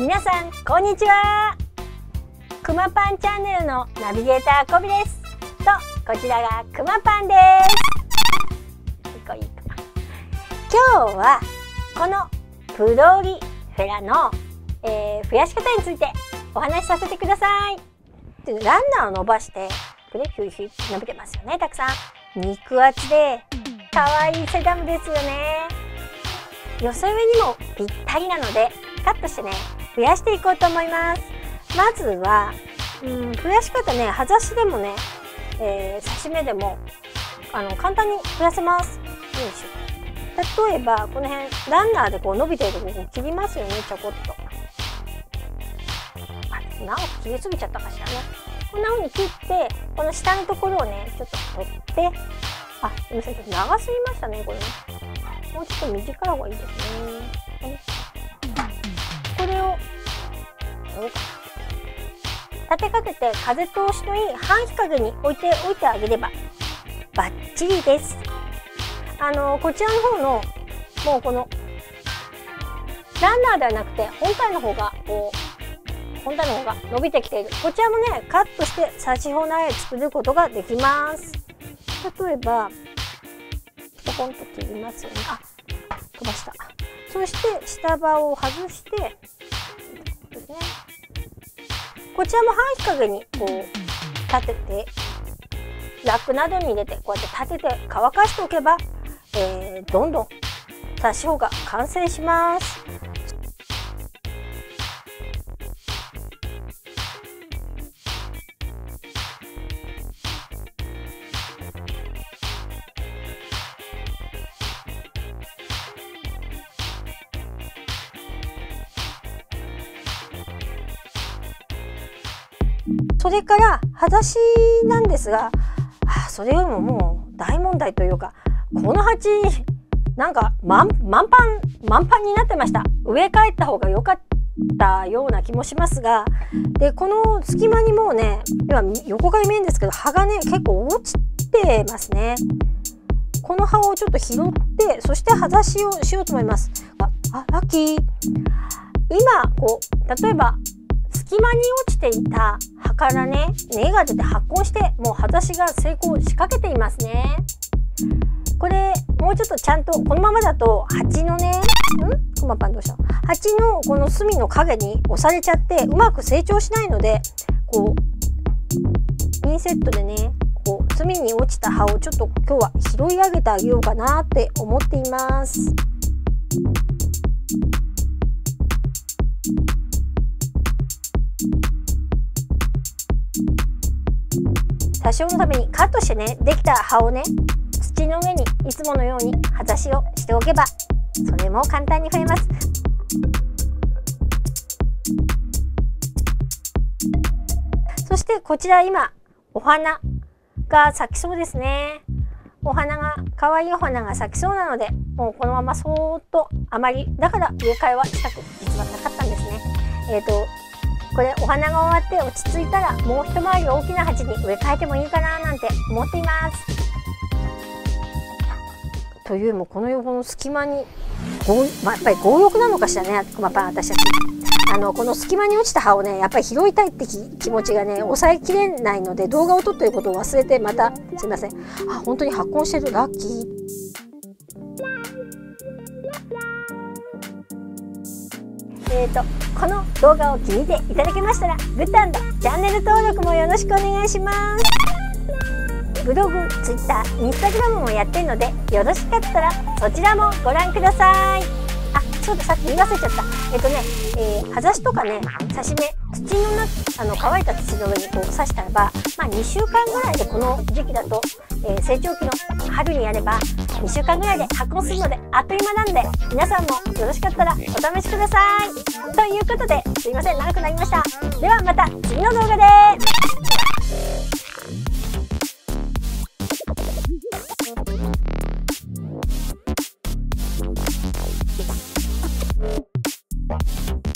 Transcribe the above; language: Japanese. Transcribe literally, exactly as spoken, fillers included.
皆さんこんにちは。くまパンチャンネルのナビゲーターこびですと、こちらがくまパンです。いいかいいか。今日はこのプロリフェラの、えー、増やし方についてお話しさせてください。ランナーを伸ばしてこれヒュイヒュイ伸びてますよね。たくさん肉厚で可愛いセダムですよね。寄せ植えにもぴったりなのでカットしてね増やしていこうと思います。まずは、うん、増やし方ね、葉ざしでもね、えー、刺し目でもあの簡単に増やせます。よいしょ。例えばこの辺ランナーでこう伸びているところを切りますよね。ちょこっとあ、長く切りすぎちゃったかしらね。こんな風に切ってこの下のところをねちょっと取って、あ、すみません、ちょっと長すぎましたねこれね。もうちょっと短い方がいいですね。これを立てかけて風通しのいい半日陰に置いておいてあげればバッチリです。あのこちらの方のもうこのランナーではなくて本体の方がこう本体の方が伸びてきている。こちらもねカットして差し穂苗作ることができます。例えばポンと切りますよね。あ、飛ばした。そして下葉を外してですね。こちらも半日陰にこう立ててラックなどに入れてこうやって立てて乾かしておけば、えー、どんどん差し穂が完成します。それから葉ざしなんですが、あ、それよりももう大問題というか、この鉢なんか満満パン満パンになってました。植え替えた方が良かったような気もしますが、でこの隙間にもうね、今横から見えるんですけど葉がね結構落ちてますね。この葉をちょっと拾ってそして葉ざしをしようと思います。あ、あ、ラッキー。今こう例えば隙間に落ちていた葉からね根が出て発根してもう葉ざしが成功しかけていますね。これもうちょっとちゃんとこのままだと鉢のねんクマパンどうしたの鉢のこの隅の影に押されちゃってうまく成長しないので、こうピンセットでねこう隅に落ちた葉をちょっと今日は拾い上げてあげようかなって思っています。多少のためにカットしてねできた葉をね土の上にいつものように葉ざしをしておけばそれも簡単に増えます。そしてこちら今お花が咲きそうですね。お花が可愛いお花が咲きそうなのでもうこのままそーっと、あまりだから植え替えはしたく実はなかったんですね。えーとこれお花が終わって落ち着いたらもう一回り大きな鉢に植え替えてもいいかななんて思っています。というよりもこの横の隙間に、まあ、やっぱり強欲なのかしらね、クマパン私たち。あのこの隙間に落ちた葉をねやっぱり拾いたいって気持ちがね抑えきれないので動画を撮っていることを忘れてまたすいません。あ、本当に発根してる、ラッキー。えーとこの動画を気に入っていただけましたらグッド&チャンネル登録もよろしくお願いします。ブログ、ツイッター、インスタグラムもやってるのでよろしかったらそちらもご覧ください。あ、そうだ、さっき言い忘れちゃった。えっとね、えー、葉ざしとかね刺し目土のなあの乾いた土の上にこう刺したらば、まあ、にしゅうかんぐらいでこの時期だと、えー、成長期の春にやればにしゅうかんぐらいで発根するのであっという間なんで皆さんもよろしかったらお試しください。ということですいません長くなりました。ではまた次の動画で。